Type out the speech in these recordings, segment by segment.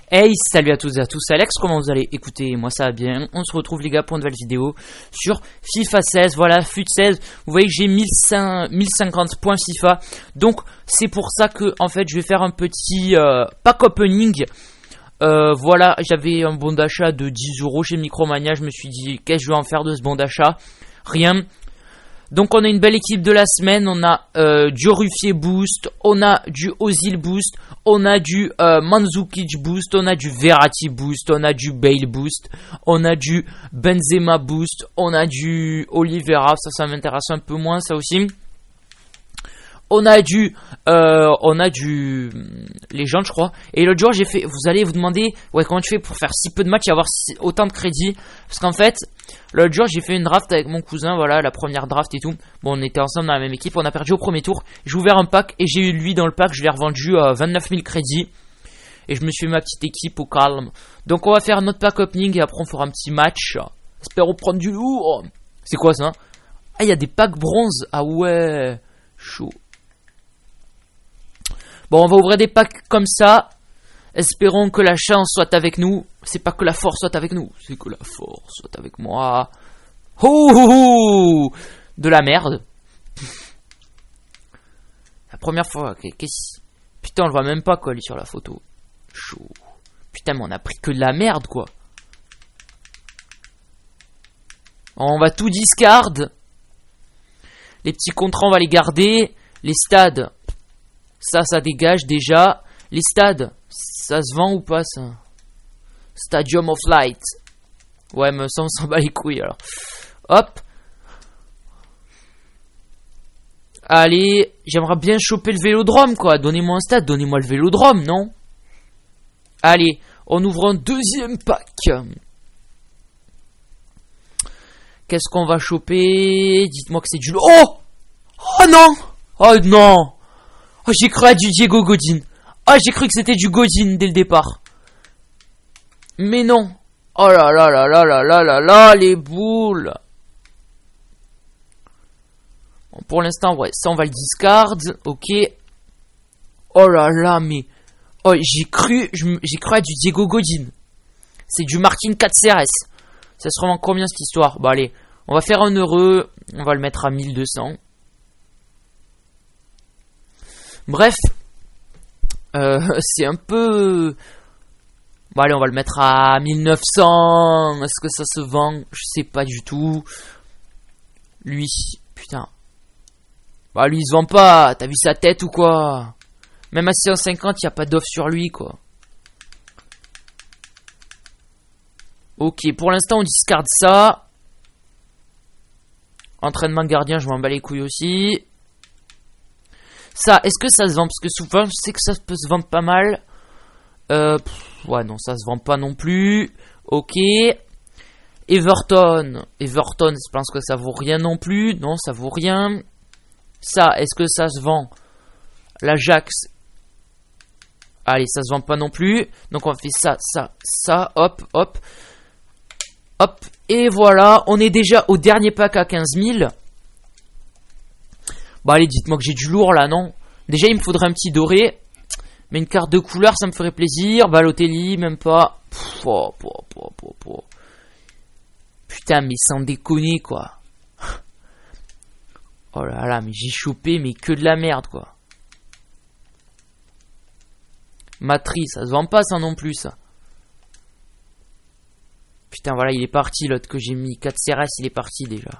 Hey, salut à toutes et à tous, c'est Alex, comment vous allez? Écoutez, moi ça va bien, on se retrouve les gars pour une nouvelle vidéo sur FIFA 16, voilà, FUT 16, vous voyez que j'ai 1050 points FIFA, donc c'est pour ça que en fait je vais faire un petit pack opening, voilà, j'avais un bon d'achat de 10 € chez Micromania, je me suis dit, qu'est-ce que je vais en faire de ce bon d'achat? Rien. Donc on a une belle équipe de la semaine, on a du Ruffier Boost, on a du Ozil Boost, on a du Mandzukic Boost, on a du Verratti Boost, on a du Bale Boost, on a du Benzema Boost, on a du Oliveira, ça m'intéresse un peu moins ça aussi. On a du légende je crois. Et l'autre jour j'ai fait, vous allez vous demander ouais comment tu fais pour faire si peu de matchs et avoir autant de crédits. Parce qu'en fait l'autre jour j'ai fait une draft avec mon cousin, voilà la première draft et tout. Bon on était ensemble dans la même équipe, on a perdu au premier tour. J'ai ouvert un pack et j'ai eu lui dans le pack, je l'ai revendu à 29 000 crédits. Et je me suis fait ma petite équipe au calme. Donc on va faire notre pack opening et après on fera un petit match. Espérons prendre du lourd. C'est quoi ça? Ah il y a des packs bronze, ah ouais, chaud. Bon, on va ouvrir des packs comme ça. Espérons que la chance soit avec nous. C'est pas que la force soit avec nous, c'est que la force soit avec moi. Oh, de la merde. La première fois, qu'est-ce... Putain, on le voit même pas, quoi, lui, sur la photo. Chaud. Putain, mais on a pris que de la merde, quoi. On va tout discard. Les petits contrats, on va les garder. Les stades... Ça dégage déjà. Les stades, ça se vend ou pas ça? Stadium of Light. Ouais, mais ça on s'en bat les couilles alors. Hop. Allez, j'aimerais bien choper le vélodrome quoi. Donnez-moi un stade, donnez-moi le vélodrome, non? Allez, on ouvre un deuxième pack. Qu'est-ce qu'on va choper? Dites-moi que c'est du... Oh! Oh non! Oh non! Oh, j'ai cru à du Diego Godin. Oh, j'ai cru que c'était du Godin dès le départ. Mais non. Oh là là là là là là là là, les boules. Bon, pour l'instant, ouais, ça on va le discard. Ok. Oh là là, mais... Oh, j'ai cru à du Diego Godin. C'est du Martin Caceres. Ça se revend combien cette histoire? Bon, allez. On va faire un heureux. On va le mettre à 1200. Bref, c'est un peu... Bon allez, on va le mettre à 1900. Est-ce que ça se vend? Je sais pas du tout. Lui, putain. Bah lui il se vend pas, t'as vu sa tête ou quoi? Même à 650, y a pas d'offre sur lui quoi. Ok, pour l'instant on discarde ça. Entraînement gardien, je m'en bats les couilles aussi. Ça, est-ce que ça se vend? Parce que souvent, je sais que ça peut se vendre pas mal. Ouais, non, ça se vend pas non plus. Ok. Everton, je pense que ça vaut rien non plus. Non, ça vaut rien. Ça, est-ce que ça se vend? L'Ajax. Allez, ça se vend pas non plus. Donc, on fait ça, ça, ça. Hop, hop. Hop. Et voilà, on est déjà au dernier pack à 15 000. Bah allez, dites-moi que j'ai du lourd là, non? Déjà, il me faudrait un petit doré. Mais une carte de couleur, ça me ferait plaisir. Balotelli, même pas. Putain, mais sans déconner, quoi. Oh là là, mais j'ai chopé, mais que de la merde, quoi. Matrice, ça se vend pas, ça non plus, ça. Putain, voilà, il est parti, l'autre que j'ai mis. 4 CRS, il est parti déjà.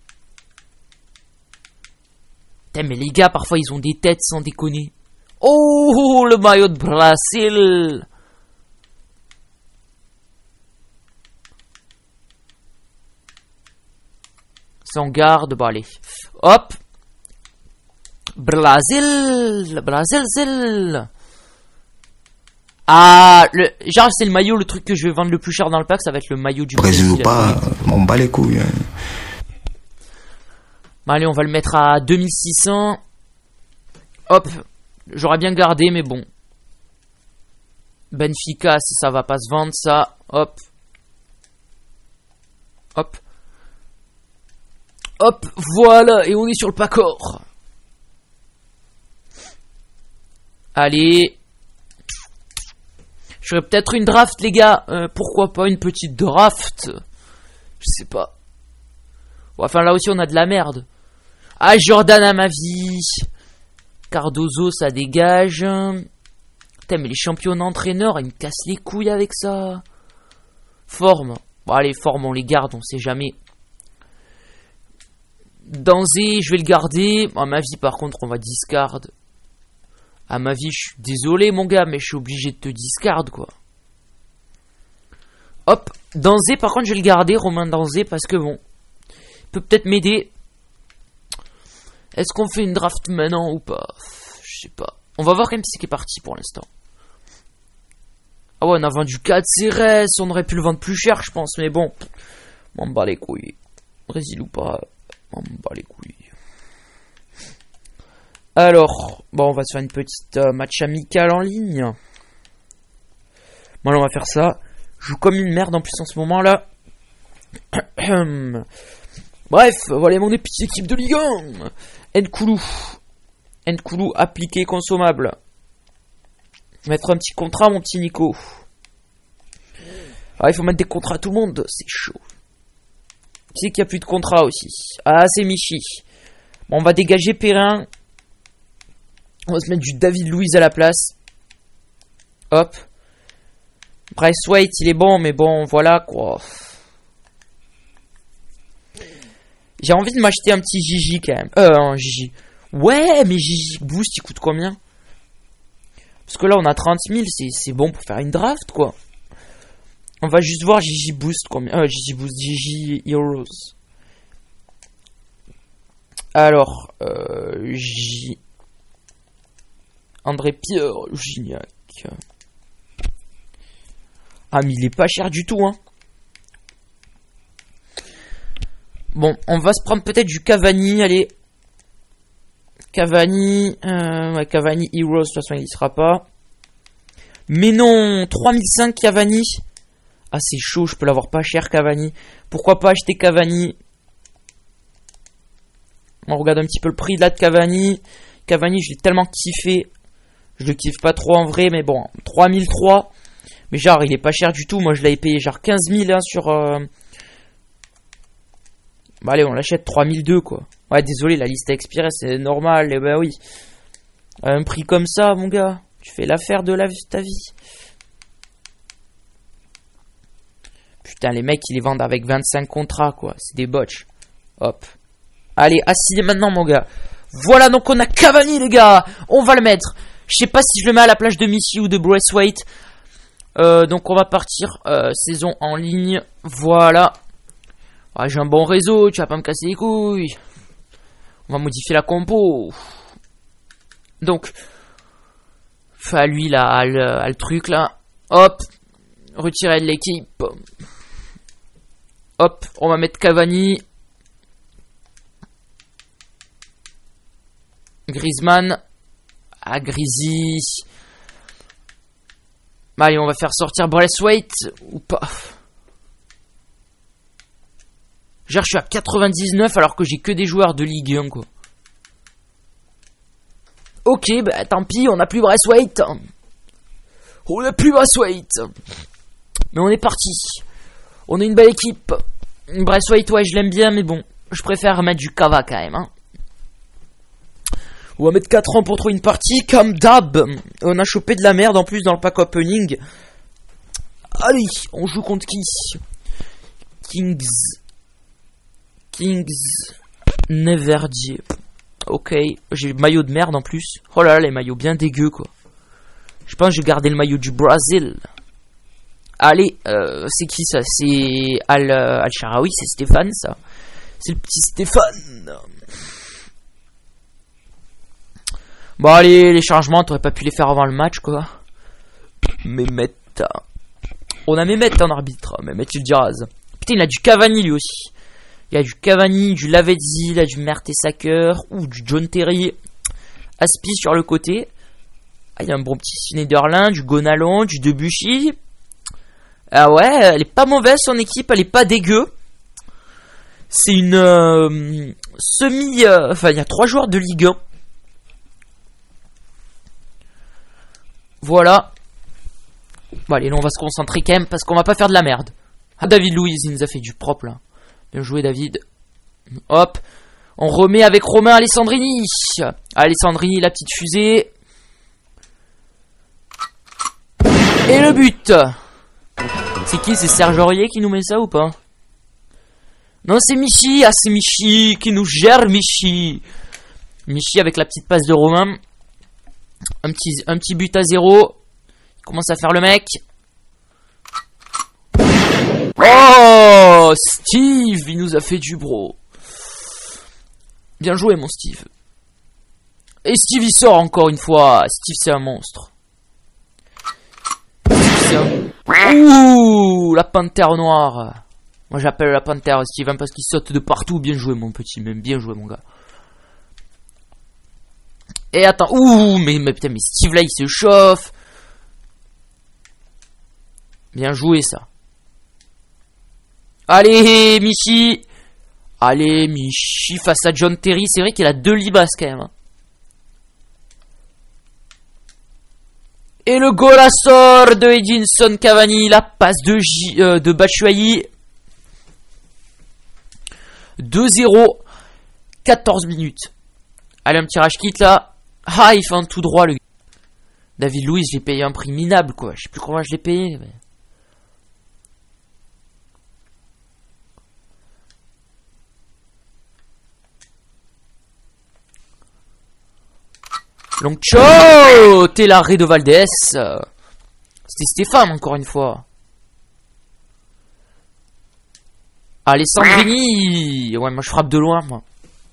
Putain, mais les gars, parfois, ils ont des têtes sans déconner. Oh, le maillot de Brésil. Sans garde, bon, allez. Hop. Brésil. Ah, genre, c'est le maillot, le truc que je vais vendre le plus cher dans le pack, ça va être le maillot du Brésil ou pas, on bat les couilles. Allez, on va le mettre à 2600. Hop. J'aurais bien gardé, mais bon. Benfica, ça va pas se vendre, ça. Hop. Hop. Hop, voilà. Et on est sur le pack-or. Allez. J'aurais peut-être une draft, les gars. Pourquoi pas une petite draft? Je sais pas. Bon, enfin, là aussi, on a de la merde. Ah, Jordan à ma vie. Cardozo, ça dégage. Putain, mais les champions d'entraîneurs, ils me cassent les couilles avec ça. Forme. Bon, allez, forme, on les garde, on sait jamais. Danzé, je vais le garder. À ma vie, par contre, on va discard. À ma vie, je suis désolé, mon gars, mais je suis obligé de te discard, quoi. Hop, Danzé, par contre, je vais le garder, Romain Danzé, parce que bon, il peut peut-être m'aider. Est-ce qu'on fait une draft maintenant ou pas? Je sais pas. On va voir quand même si c'est parti pour l'instant. Ah ouais, on a vendu 4 CRS, on aurait pu le vendre plus cher, je pense, mais bon. M'en bats les couilles. Brésil ou pas, m'en bats les couilles. Alors, bon, on va se faire une petite match amical en ligne. Bon, là, on va faire ça. Je joue comme une merde en plus en ce moment là. Bref, voilà mon petite équipe de Ligue 1. Nkoulou appliqué consommable. Mettre un petit contrat, mon petit Nico. Ah, il faut mettre des contrats à tout le monde, c'est chaud. Qui c'est qu'il n'y a plus de contrat aussi? Ah, c'est Michi. Bon, on va dégager Perrin. On va se mettre du David Luiz à la place. Hop. Bryce White, il est bon, mais bon, voilà quoi. J'ai envie de m'acheter un petit Gigi quand même. Un Gigi. Ouais, mais Gigi Boost, il coûte combien? Parce que là, on a 30 000, c'est bon pour faire une draft, quoi. On va juste voir Gigi Boost combien. Gigi Boost, Gigi Heroes. Alors, André Pierre Gignac. Ah, mais il est pas cher du tout, hein. Bon, on va se prendre peut-être du Cavani, allez. Cavani, ouais, Cavani Heroes, de toute façon il y sera pas. Mais non, 3005 Cavani. Ah, c'est chaud, je peux l'avoir pas cher Cavani. Pourquoi pas acheter Cavani? On regarde un petit peu le prix de là de Cavani. Cavani, je l'ai tellement kiffé. Je le kiffe pas trop en vrai, mais bon, 3003. Mais genre, il est pas cher du tout. Moi, je l'avais payé genre 15 000 hein, sur... Bah allez, on l'achète 3002 quoi. Ouais, désolé, la liste a expiré, c'est normal. Et bah oui. À un prix comme ça, mon gars, tu fais l'affaire de ta vie. Putain, les mecs, ils les vendent avec 25 contrats, quoi. C'est des botches. Hop. Allez, assis maintenant, mon gars. Voilà, donc on a Cavani, les gars. On va le mettre. Je sais pas si je le mets à la plage de Missy ou de Braithwaite. Donc on va partir. Saison en ligne. Voilà. Ah, j'ai un bon réseau, tu vas pas me casser les couilles. On va modifier la compo. Donc, enfin, lui, là, le truc, là. Hop. Retirer de l'équipe. Hop, on va mettre Cavani. Griezmann. Ah, Grisi. Allez, on va faire sortir Braithwaite ou pas. Genre, je suis à 99 alors que j'ai que des joueurs de Ligue 1, quoi. Ok, bah tant pis, on n'a plus Braithwaite. On n'a plus Braithwaite. Mais on est parti. On est une belle équipe. Braithwaite, ouais, je l'aime bien, mais bon, je préfère mettre du Cava quand même. Hein. On va mettre 4 ans pour trouver une partie, comme d'hab. On a chopé de la merde en plus dans le pack opening. Allez, on joue contre qui? Kings Neverdier. Ok, j'ai le maillot de merde en plus. Oh là là, les maillots bien dégueux quoi. Je pense que je vais garder le maillot du Brésil. Allez, c'est qui ça? C'est Al-Sharawi, c'est Stéphane ça. C'est le petit Stéphane. Bon allez, les changements, t'aurais pas pu les faire avant le match quoi. Mehmet. On a Mehmet en arbitre, Mehmet il Diraz. Putain, il a du Cavani lui aussi. Il y a du Cavani, du Lavezzi, il y a du Mertesacker ou du John Terry. Aspi sur le côté. Ah, il y a un bon petit Schneiderlin, du Gonalon, du Debuchy. Ah ouais, elle est pas mauvaise son équipe, elle est pas dégueu. C'est une semi... Enfin, il y a 3 joueurs de Ligue 1. Voilà. Bon allez, là on va se concentrer quand même parce qu'on va pas faire de la merde. Ah, David Luiz, il nous a fait du propre là. Bien joué David. Hop. On remet avec Romain Alessandrini. Alessandrini, la petite fusée. Et le but. C'est qui? C'est Serge Aurier qui nous met ça ou pas? Non, c'est Michi. Ah, c'est Michi qui nous gère, Michi. Michi avec la petite passe de Romain. Un petit but à 0. Il commence à faire le mec. Oh, Steve, il nous a fait du bro. Bien joué, mon Steve. Et Steve, il sort encore une fois. Steve, c'est un monstre. Ouh, la panthère noire. Moi, j'appelle la panthère Steve parce qu'il saute de partout. Bien joué, mon petit. Même bien joué, mon gars. Et attends. Ouh, mais putain, mais Steve, là, il se chauffe. Bien joué, ça. Allez, Michi. Allez, Michi face à John Terry. C'est vrai qu'il a 2 libas quand même. Et le goal à sort de Edinson Cavani. La passe de Batshuayi. 2-0. 14 minutes. Allez, un petit rage kit là. Ah, il fait un tout droit le gars. David Luiz, j'ai payé un prix minable quoi. Je sais plus comment je l'ai payé. Mais... Donc, ciao, t'es l'arrêt de Valdés. C'était Stéphane, encore une fois. Alessandrini. Ouais, moi, je frappe de loin, moi.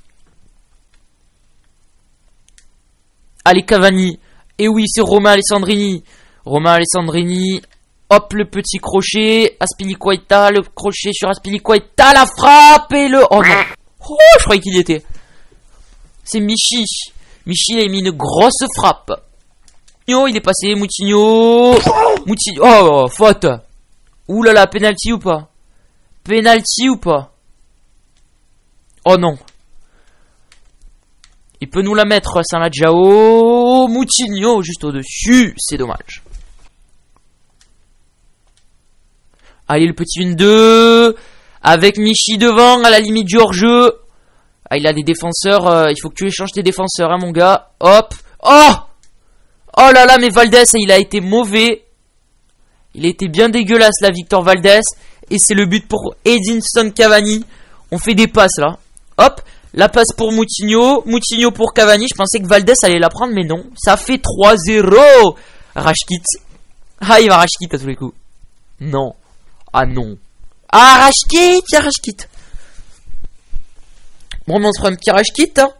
Allez, Cavani. Et oui, c'est Romain Alessandrini. Romain Alessandrini. Hop, le petit crochet. Aspilicueta, le crochet sur Aspilicueta. La frappe et le... Oh non. Oh, je croyais qu'il y était. C'est Michi. Michi a mis une grosse frappe. Il est passé, Moutinho. Moutinho. Oh, faute. Ouh là là, penalty ou pas? Penalty ou pas? Oh non. Il peut nous la mettre, Salah Jao. Moutinho juste au-dessus. C'est dommage. Allez, le petit 1-2. Avec Michi devant, à la limite du hors-jeu. Ah, il a des défenseurs, il faut que tu échanges tes défenseurs, hein, mon gars. Hop. Oh! Oh là là, mais Valdés, il a été mauvais. Il a été bien dégueulasse, là, Victor Valdés. Et c'est le but pour Edinson Cavani. On fait des passes, là. Hop. La passe pour Moutinho. Moutinho pour Cavani. Je pensais que Valdés allait la prendre, mais non. Ça fait 3-0. Rashkit. Ah, il va Rashkit à tous les coups. Non. Ah, non. Ah, Rashkit. Il y a Rashkit. Bon, on se fera un petit rage kit. Hein.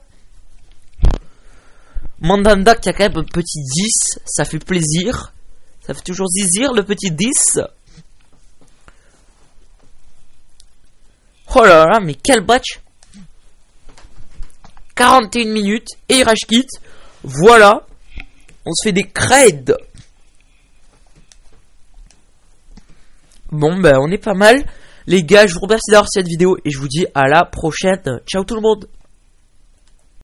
Mandanda qui a quand même un petit 10. Ça fait plaisir. Ça fait toujours zizir le petit 10. Oh là là, mais quel match. 41 minutes. Et rage kit. Voilà. On se fait des creds. Bon, ben on est pas mal. Les gars, je vous remercie d'avoir cette vidéo et je vous dis à la prochaine. Ciao tout le monde.